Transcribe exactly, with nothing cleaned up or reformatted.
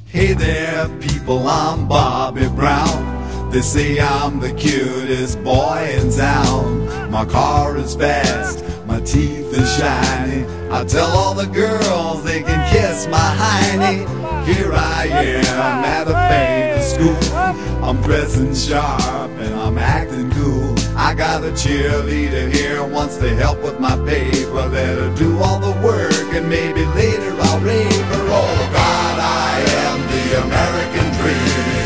Hey there, people, I'm Bobby Brown. They say I'm the cutest boy in town. My car is fast, my teeth are shiny. I tell all the girls they can kiss my hiney. Here I am at a famous school. I'm dressing sharp and I'm acting cool. I got a cheerleader here, wants to help with my paper. Let her do all the work and maybe later I'll rape her. Oh God, I am the American dream.